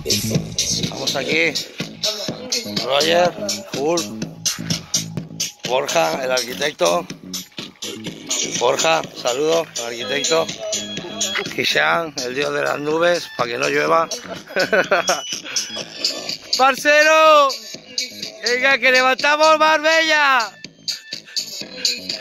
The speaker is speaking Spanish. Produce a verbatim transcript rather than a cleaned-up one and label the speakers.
Speaker 1: Estamos aquí. Roger, Hulk, Borja, el arquitecto. Borja, saludo, el arquitecto. Kishan, el dios de las nubes, para que no llueva. ¡Parcero! ¡Venga, que levantamos Marbella!